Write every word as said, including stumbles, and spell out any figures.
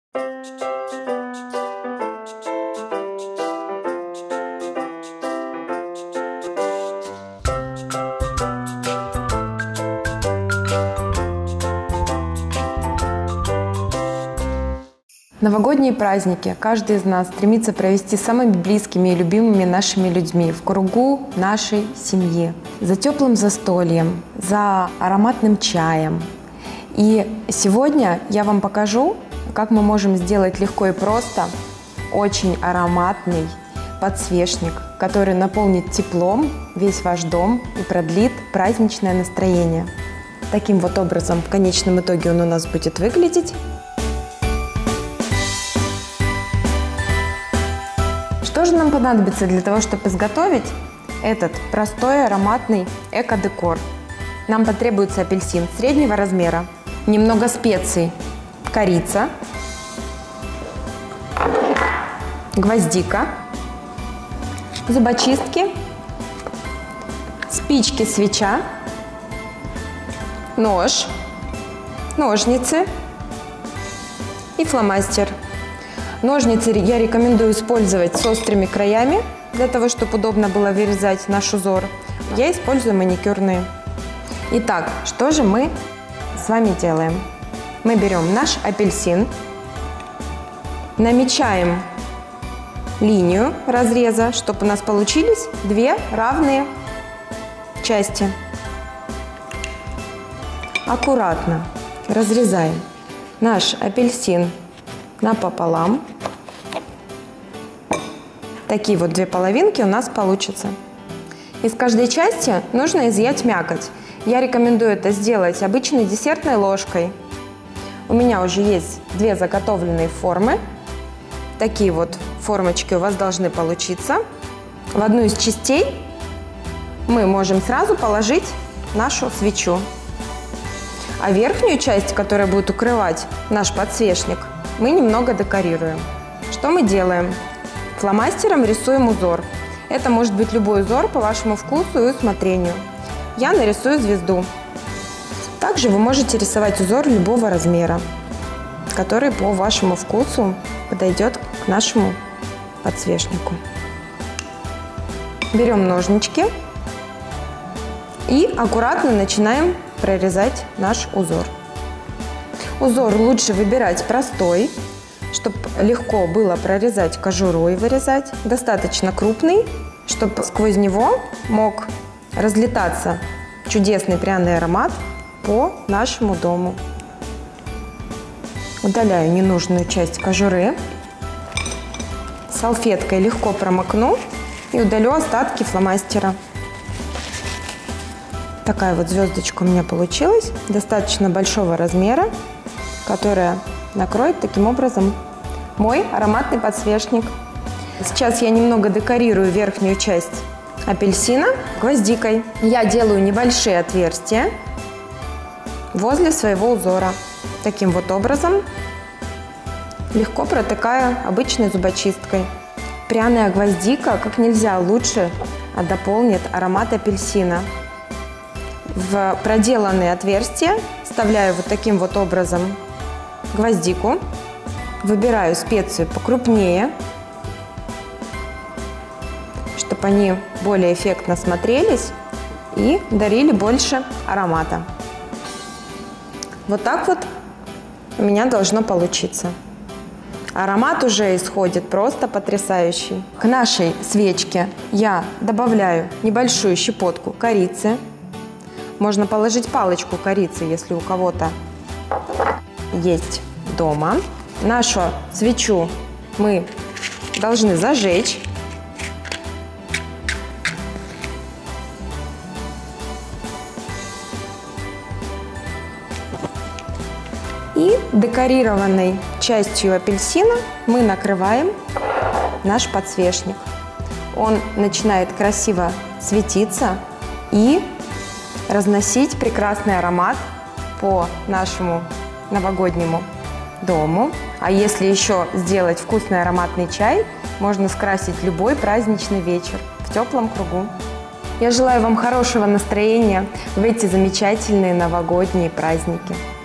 Новогодние праздники каждый из нас стремится провести с самыми близкими и любимыми нашими людьми в кругу нашей семьи. За теплым застольем, за ароматным чаем. И сегодня я вам покажу, как мы можем сделать легко и просто очень ароматный подсвечник, который наполнит теплом весь ваш дом и продлит праздничное настроение. Таким вот образом в конечном итоге он у нас будет выглядеть. Что же нам понадобится для того, чтобы изготовить этот простой ароматный эко-декор? Нам потребуется апельсин среднего размера, немного специй, корица, гвоздика, зубочистки, спички, свеча, нож, ножницы и фломастер. Ножницы я рекомендую использовать с острыми краями, для того, чтобы удобно было вырезать наш узор. Я использую маникюрные. Итак, что же мы с вами делаем? Мы берем наш апельсин, намечаем линию разреза, чтобы у нас получились две равные части. Аккуратно разрезаем наш апельсин напополам. Такие вот две половинки у нас получатся. Из каждой части нужно изъять мякоть. Я рекомендую это сделать обычной десертной ложкой. У меня уже есть две заготовленные формы. Такие вот формочки у вас должны получиться. В одну из частей мы можем сразу положить нашу свечу. А верхнюю часть, которая будет укрывать наш подсвечник, мы немного декорируем. Что мы делаем? Фломастером рисуем узор. Это может быть любой узор по вашему вкусу и усмотрению. Я нарисую звезду. Также вы можете рисовать узор любого размера, который по вашему вкусу подойдет к нашему подсвечнику. Берем ножнички и аккуратно начинаем прорезать наш узор. Узор лучше выбирать простой, чтобы легко было прорезать кожуру и вырезать. Достаточно крупный, чтобы сквозь него мог разлетаться чудесный пряный аромат по нашему дому. Удаляю ненужную часть кожуры. Салфеткой легко промокну и удалю остатки фломастера. Такая вот звездочка у меня получилась, достаточно большого размера, которая накроет таким образом мой ароматный подсвечник. Сейчас я немного декорирую верхнюю часть апельсина гвоздикой. Я делаю небольшие отверстия возле своего узора. Таким вот образом легко протыкаю обычной зубочисткой. Пряная гвоздика как нельзя лучше дополнит аромат апельсина. В проделанные отверстия вставляю вот таким вот образом гвоздику, выбираю специю покрупнее, чтобы они более эффектно смотрелись и дарили больше аромата. Вот так вот у меня должно получиться. Аромат уже исходит просто потрясающий. К нашей свечке я добавляю небольшую щепотку корицы. Можно положить палочку корицы, если у кого-то есть дома. Нашу свечу мы должны зажечь. И декорированной частью апельсина мы накрываем наш подсвечник. Он начинает красиво светиться и разносить прекрасный аромат по нашему новогоднему дому. А если еще сделать вкусный ароматный чай, можно скрасить любой праздничный вечер в теплом кругу. Я желаю вам хорошего настроения в эти замечательные новогодние праздники.